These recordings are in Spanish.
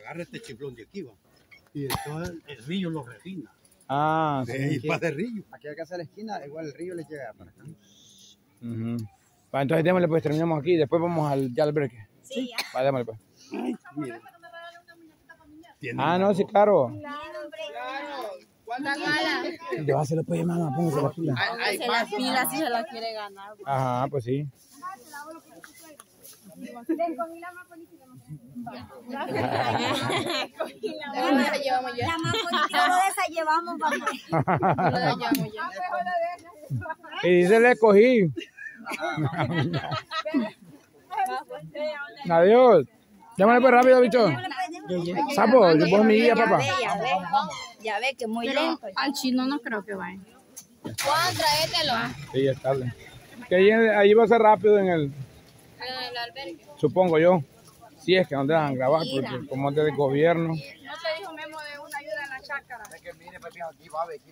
agarra este chiflón de aquí, va. Y entonces el río lo refina. Ah, sí. Y va de río. Aquí al casa de la esquina, igual el río le llega para acá. Va, entonces démosle, pues terminamos aquí. Después vamos ya al break. Sí, ya. Va, démosle, pues. Ay, mira. No, sí, claro. ¿Cuántas ganas? Llévaselo, pues, mamá, póngase la pila. Se la pila si se la quiere ganar. Ajá, pues sí. La más bonita de esa llevamos, papá. Y se le escogí. Adiós. Llámale pues rápido, bicho. Sapo, yo pongo mi guía, papá. Ya ve que es muy lento. Al chino no creo que vaya. Juan, tráetelo. Sí, ya está. Que ahí va a ser rápido en el albergue. supongo yo. Si es que no te dejan grabar, porque como es del gobierno. ¿No te dijo Memo de una ayuda en la chácara? Es que mire, papi, aquí va a ver.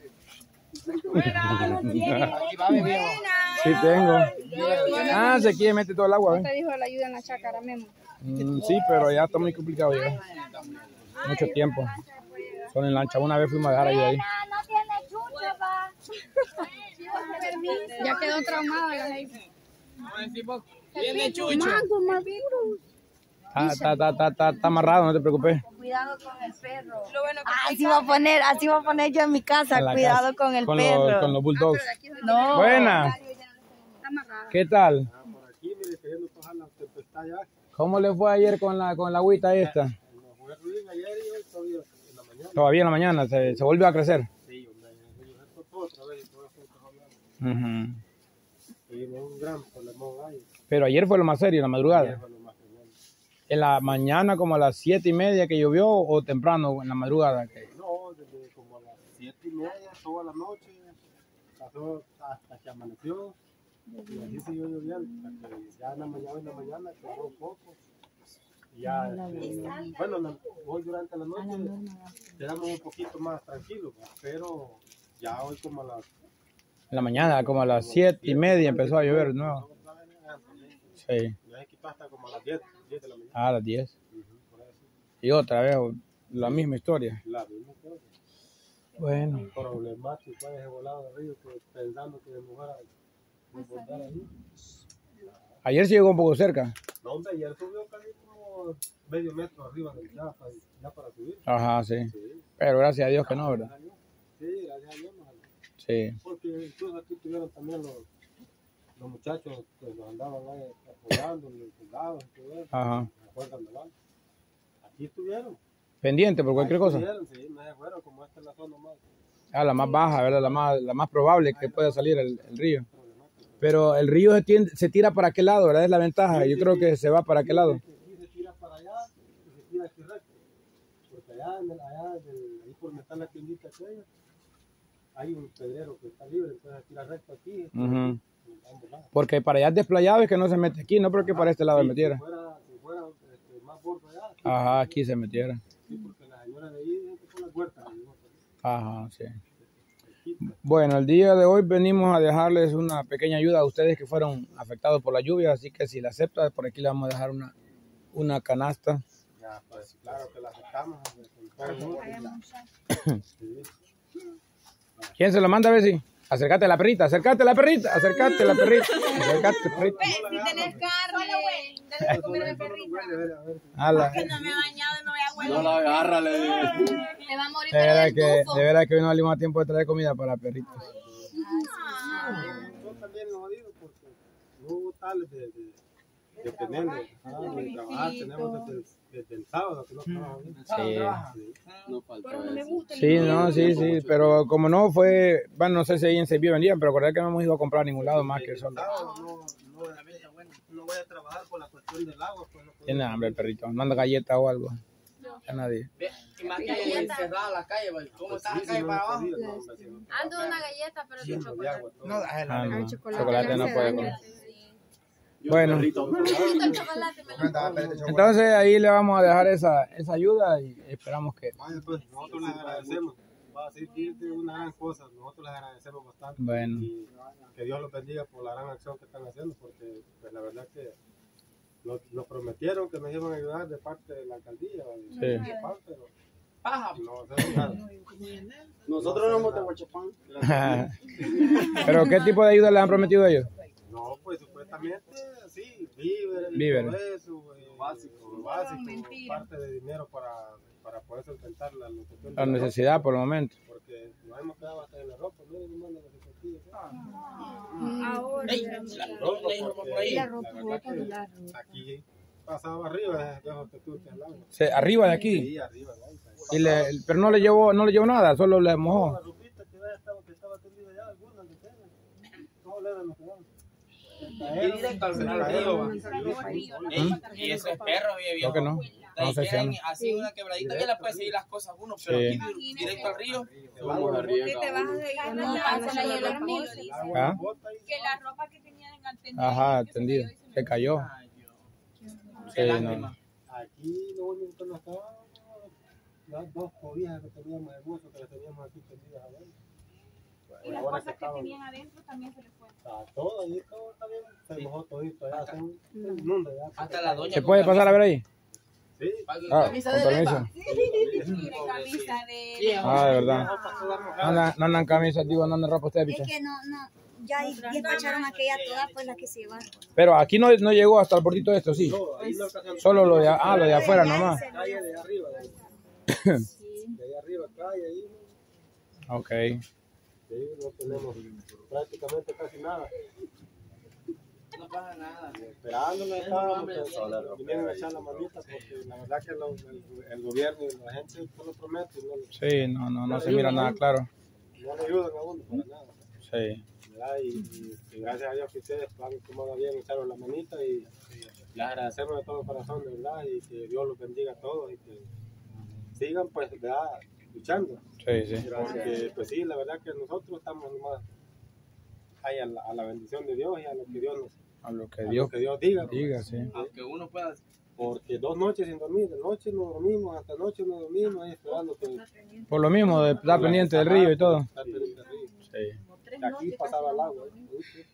Aquí va a ver. Sí tengo. Ah, se quiere meter todo el agua, ¿No ¿ves? te dijo de la ayuda en la chácara, Memo? Sí, pero ya está muy complicado ya. Mucho tiempo. Son en lancha. Una vez fuimos a dejar ahí. No tiene chucho, pa. Ya quedó traumada la gente. Tiene chucho. Mango, Marvino. Está amarrado, no te preocupes. Cuidado con el perro. Así va a poner yo en mi casa. En la Cuidado casa. con el Con perro. los bulldogs. No. Buena. Está amarrada. ¿Qué tal? Por aquí, mire, queriendo tocar la tempestad ya. ¿Cómo le fue ayer con la agüita esta? Nos fue ruido ayer y hoy todavía en la mañana. Todavía en la mañana se volvió a crecer. Sí, hombre, esto todo otra vez y todo esto está hablando. Y un gran problemón hay. Pero ayer fue lo más serio, en la madrugada. En la mañana como a las 7:30 que llovió o temprano en la madrugada. No, desde como a las 7:30 toda la noche, pasó hasta que amaneció y así siguió lloviendo, hasta que ya en la mañana quedó un poco. Y ya, bueno, hoy durante la noche quedamos un poquito más tranquilos, pero ya hoy como a las... En la mañana como a las 7:30 empezó a llover de nuevo. Sí. Ya se quitó hasta como a las 10 de la mañana. A las 10. Por eso. Y otra vez la misma historia. La misma cosa. Bueno. Problemático ese volado de río que pensando que de mujer a desbordar ahí. Ayer sí llegó un poco cerca. No, hombre, ayer subió casi como medio metro arriba del ya para subir. Ajá, sí. Sí. Pero gracias a Dios que no, ¿verdad? Sí, gracias a Dios. Sí. Porque incluso aquí tuvieron también los muchachos que nos andaban ahí apoyando, los soldados y todo eso. Ajá. La Fuerza Naval. Aquí estuvieron. Pendiente por cualquier cosa. Estuvieron, sí, no se fueron, como esta es la zona más La más baja, ¿verdad? La más probable que pueda salir el río. Pero el río se tira para aquel lado, ¿verdad? Es la ventaja. Yo creo que se va para aquel lado. Aquí se tira para allá y se tira aquí recto. Porque allá ahí por donde está la tiendita aquella, hay un pedrero que está libre, entonces se tira recto aquí. Porque para allá es desplayado es que no se mete aquí, no porque para este lado se metiera. Si fuera más bordo allá. Ajá, aquí se metiera. Sí, porque la señora de ahí es por la huerta. Ajá, sí. Bueno, el día de hoy venimos a dejarles una pequeña ayuda a ustedes que fueron afectados por la lluvia, así que si la aceptan, por aquí le vamos a dejar una canasta. Ya, pues claro que la aceptamos. ¿Quién se lo manda, Bessie? Acércate a la perrita, acércate a la perrita, acércate a la perrita, acércate, perrita. Si tenés carne, dale de comer a la perrita. Ala. Que no me he bañado y me voy a huevo. No la agarra, le digo. Me va a morir De pero verdad del que, tufo. de verdad que hoy no valimos a tiempo de traer comida para la perrita. Yo también lo digo porque no hubo tales de tener, de trabajar, tenemos desde el sábado que no trabajamos. Sí. No falta Sí, no, sí, pero como no fue, bueno, no sé si ahí en Sevilla vendían, pero acordé que no hemos ido a comprar a ningún lado más que solo. No voy a trabajar por la cuestión del agua. Pues, no puedo. Tiene hambre el perrito, no anda galleta o algo. A nadie. Y más que encerrada la calle, ¿cómo está la calle para abajo? Ando una galleta, pero sin chocolate. No, chocolate no puede comer. Bueno, entonces ahí le vamos a dejar esa ayuda y esperamos que... Vaya, pues nosotros les agradecemos. Va a decir una gran cosa, nosotros les agradecemos bastante. Bueno. Y que Dios los bendiga por la gran acción que están haciendo, porque pues, la verdad que nos prometieron que nos iban a ayudar de parte de la alcaldía. Sí. Pero no se nada. Nosotros no somos de Huachapán. ¿Pero qué tipo de ayuda les han prometido ellos? No, pues supuestamente sí, víveres, Víveres. todo eso, básico, parte de dinero para poder solventar la necesidad por el momento. Porque nos hemos quedado hasta en la ropa, ¿no? Y nos mandan las efectivas. Ahora. La ropa, aquí pasaba arriba, dejo que tú te al lado. Arriba de aquí. Sí, arriba, ahí. Pero no le llevó nada, solo le mojó. La ropita que estaba tendida allá, algunas de telas. No le dan los pedazos. Directo al río. Y ese es perro, Creo que no. No sé si no. así una quebradita que le puede seguir las cosas uno, pero Sí. aquí directo al río. Que te vas a ir a ¿Ah? que la ropa que tenían en antena. Ajá, entendido. Se cayó. Ay, Dios. Sí, Qué no. lástima. Aquí lo único que nos estaba las dos cobijas que teníamos de buzo que las teníamos aquí tendidas abajo. Y las cosas que tenían adentro también se les fue. Todo ahí, todo también se mojó todito, ya se inunda ya. Hasta la doña. ¿Se puede pasar a ver ahí? Sí. Ah, con permiso. Mire, camisa de... Ah, de verdad. No andan camisas, digo, no andan ropa ustedes, bicho. Es que no, ya despacharon aquella toda, pues la que se llevaron. Pero aquí no llegó hasta el bordito de esto, sí. No, ahí no alcanzamos. Solo lo de afuera nomás. Calle de arriba, de ahí arriba, calle ahí. Ok. Sí, no tenemos prácticamente casi nada. No pasa nada. Esperándonos estábamos que vinieron a echar la manita porque la verdad que el gobierno y la gente no lo promete y Sí, no se mira nada claro. no le ayudan a uno para nada. Sí. ¿Verdad? Y gracias a Dios que ustedes han tomado bien, echaron la manita y les agradecemos de todo corazón, de verdad, y que Dios los bendiga a todos y que sigan pues, ¿verdad? Luchando. Sí. Porque pues sí, la verdad que nosotros estamos nomás ahí a la bendición de Dios y a lo que Dios nos A lo que a Dios lo que Dios diga. diga, sí. Aunque uno pueda. Porque 2 noches sin dormir, de noche no dormimos, hasta noche no dormimos, ahí esperando que Por lo mismo, de estar pendiente del río y todo. estar pendiente del río. Sí. De aquí pasaba el agua, ¿viste?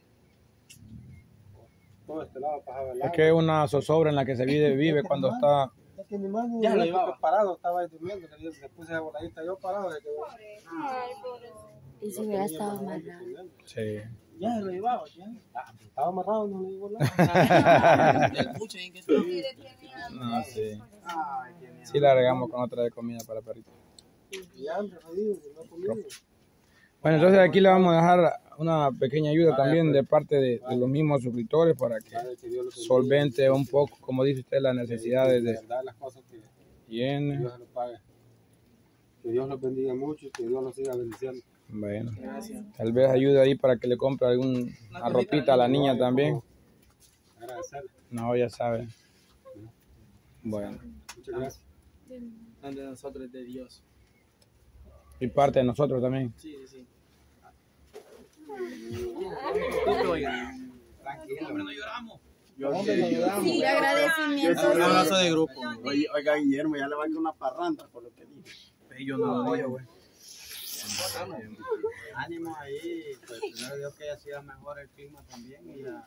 Todo este lado pasaba el Es agua. que es una zozobra en la que se vive cuando está. Es que mi mano Ya lo yo llevaba. parado, estaba ahí durmiendo, se puse a voladita, yo parado. Se quedó. Y si hubiera estado amarrado. Sí. Ya se lo llevaba, ya. Estaba amarrado, no le digo nada. Del mucho en que está. No, sí. Ay, qué miedo. Sí la regamos con otra de comida para perritos. Y hambre, jodido, no comido. Bueno, entonces aquí le vamos a dejar una pequeña ayuda también de parte de los mismos suscriptores para que Sabe que Dios lo bendiga. solvente un poco, como dice usted, las necesidades De de verdad, las cosas que higiene. Dios lo pague. Que Dios los bendiga mucho y que Dios los siga bendiciendo. Bueno, Gracias. tal vez ayude ahí para que le compre alguna ropita a la niña también. Agradecerle. No, ya sabe. Bueno, Muchas gracias. No de nosotros, es de Dios. y parte de nosotros también. Sí. Tranquilo. Hombre, no lloramos. Sí, agradecimiento. Un abrazo de grupo. Oiga, Guillermo, ya le va a ir una parranda por lo que dijo. Yo no lo digo, güey. Ánimo ahí, pues primero Dios que haya sido mejor el clima también y la...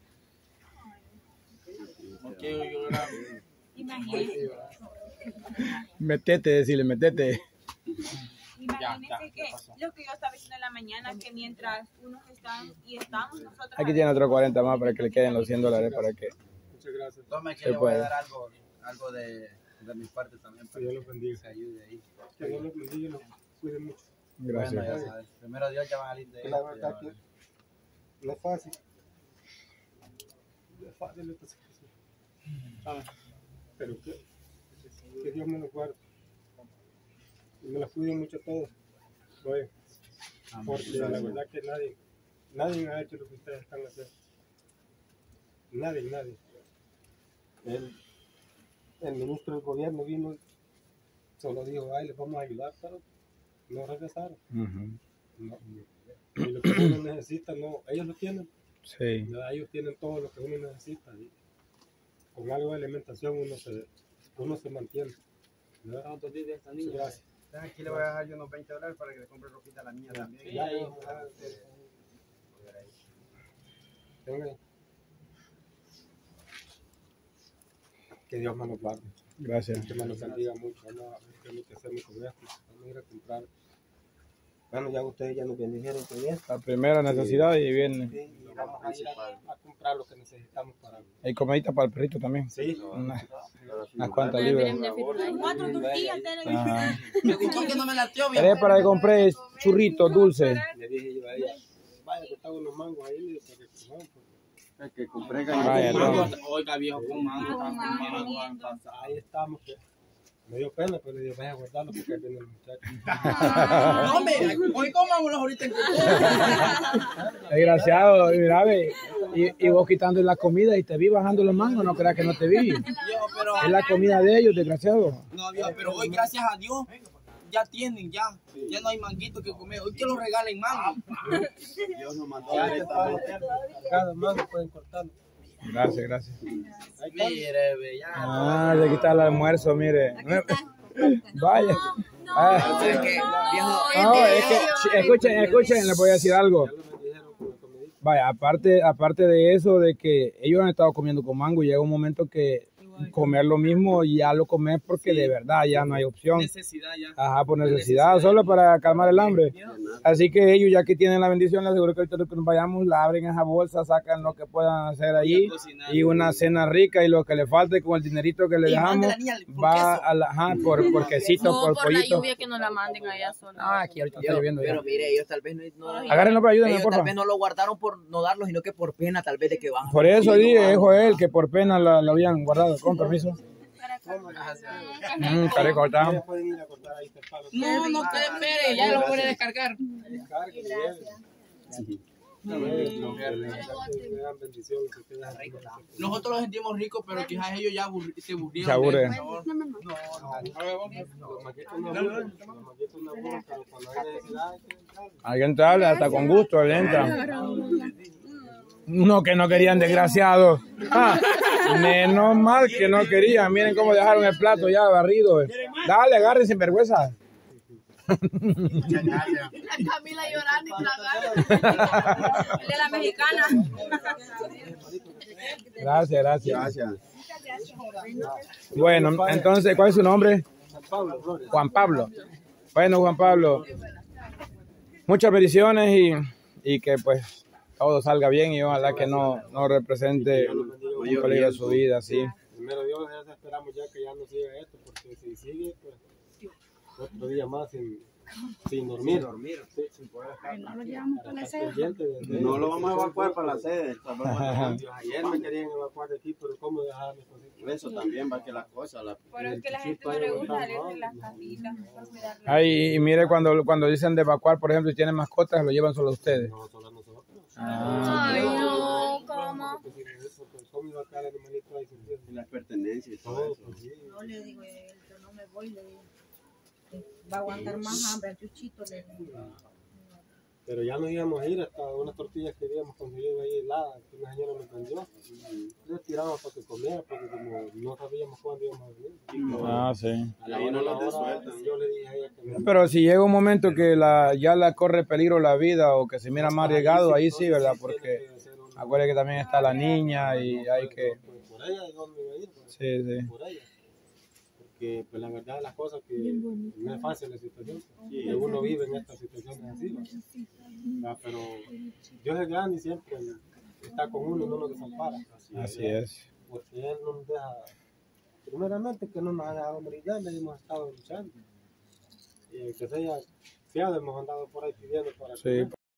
¿Por qué lloramos? Imagínense Metete. Imagínense que lo que yo estaba diciendo en la mañana, que mientras unos están y estamos nosotros... Aquí tiene otro 40 más para que le queden los $100 para que Muchas gracias. Tome que Se le voy a puede. dar algo de mi parte también Que para Dios que los bendiga. se ayude ahí. Que Dios los bendiga y los cuide mucho. gracias. Bueno, ya sabes. Primero Dios ya van a salir de La esto, verdad ya que van no es fácil. No es fácil esta situación. Pero que Dios me los guarde. Y me los cuide mucho a todos. Oye, a- porque la verdad que nadie ha hecho lo que ustedes están haciendo. Nadie. El ministro del gobierno vino, solo dijo, ay, les vamos a ayudar, pero no regresaron. Ujú. No. Y lo que uno necesita, no, ellos lo tienen. Sí. ¿Verdad? Ellos tienen todo lo que uno necesita. Y con algo de alimentación uno se mantiene. ¿Verdad? ¿Cuántos días de esta Muchas niña? gracias. Aquí le voy a dejar yo unos $20 para que le compre ropita a la niña también. Ya, venga. Que Dios me lo guarde. Gracias. Que me lo bendiga mucho. Vamos a ver qué es lo que hacemos con esto. Vamos a ir a comprar. Bueno, ya ustedes ya nos bendijeron con esto. La primera necesidad y viene. Sí, y vamos a ir a comprar lo que necesitamos para... Hay comidita para el perrito también. Sí. Unas cuantas libras. 4 tortillas. Ajá. Me gustó que no me lateó, viejo. Es para que compré churritos dulces. Le dije yo a ella, vaya, que estaba unos mangos ahí para que comamos. El que compré Vaya, galletas. Oiga, viejo, con mango. Ahí estamos. Pues. Me dio pena, pero le dije, vaya a guardarlo porque ahí viene el muchacho. No, hombre, hoy comamos ahorita en Desgraciado, mira, ve. Y vos quitando la comida y te vi bajando los mangos, no creas que no te vi. Viejo, pero... Es la comida de ellos, desgraciado. No, viejo, pero hoy, gracias a Dios, ya tienen, ya no hay manguito que comer. Hoy que los regalen mango. Dios nos mandó Ya a te pueden cada mango pueden cortarlo. Gracias, gracias. Mire, ve, ya. Ah, le quita el almuerzo, mire. Vaya. Ah. Es que, viejo, No, es que, escuchen, les voy a decir algo. Ya lo bendijeron con la comidita. Vaya, aparte de eso, de que ellos han estado comiendo con mango, llega un momento que comer lo mismo ya lo comes porque de verdad ya no hay opción. necesidad ya. Ajá, por necesidad, solo para calmar el hambre. Así que ellos, ya que tienen la bendición, les aseguro que ahorita que nos vayamos, la abren esa bolsa, sacan lo que puedan hacer allí y una cena rica y lo que le falte con el dinerito que le Y dejamos mande la niña por va queso. a la, ajá, por quesito, No, por por la pollito. lluvia que no la manden allá sola. Ah, aquí ahorita está lloviendo ya. Pero mire, ellos tal vez no Agárrenlo para ayudarme, ellos por tal favor. vez no lo guardaron por no darlo, sino que por pena tal vez de que van. Por eso dije, Joel, que por pena lo habían guardado. Con permiso. Estaré cortado. Ustedes pueden ir a cortar ahí este palo. No, no te espere, ya lo puede descargar. Descarguen, lo que le dan bendiciones. Que ustedes hacen. Nosotros los sentimos ricos, pero quizás ellos ya se aburrieron. Se aburren. de eso. Los maquetos no aburren, pero cuando hay necesidad hay que entrar. Alguien te habla, hasta con gusto, él entra. No, que no querían, desgraciados. Ah, menos mal que no querían. Miren cómo dejaron el plato ya barrido. Dale, agarren sin vergüenza. Camila llorando y tragando. El de la mexicana. Gracias, gracias. Gracias. Bueno, entonces, ¿cuál es su nombre? San Pablo, Flores. Juan Pablo. Bueno, Juan Pablo, muchas bendiciones y que pues todo salga bien y ojalá que no represente un peligro de su vida, sí. Primero Dios, ya esperamos ya que ya no siga esto, porque si sigue, pues otro día más sin dormir. Sí, sin poder estar pendiente de No lo vamos a evacuar para la sede. Ayer me querían evacuar de aquí, pero ¿cómo dejar mis cositas? Eso también va que las cosas. Pero es que la gente no le gusta salir de las casitas por cuidarlas. Ay, y mire, cuando dicen de evacuar, por ejemplo, y tienen mascotas, lo llevan solo a ustedes. No, solo a nosotros. Ay, no, ¿cómo? ¿Cómo iba a caer el hermanito ahí? Y las pertenencias y todo Todo, eso. pues sí. No le digo, yo no me voy, le digo. Va a aguantar más hambre al chuchito, le digo. Pero ya nos íbamos a ir hasta unas tortillas que habíamos conseguido ahí heladas, que una señora nos vendió. Les tiramos para que comiera, porque como no sabíamos cuándo íbamos a venir. Ah, sí. A la Ahí hora no de la los hora, desueltan. yo le dije a ella que no. Pero si llega un momento que ya la corre peligro la vida o que se mira más arriesgado, ahí sí, ¿verdad? Porque acuérdate que también está la niña y hay que... Por ella es donde iba a ir. Pues, Sí, sí. por ella. Porque pues la verdad de las cosas que no es fácil la situación. Que uno vive en estas situaciones así. ¿Va? Pero Dios es grande y siempre está con uno y no nos desampara. Así es. Porque Él no nos deja, primeramente que no nos ha dejado brillar, le hemos estado luchando. Y que sea fiado, hemos andado por ahí pidiendo para Sí.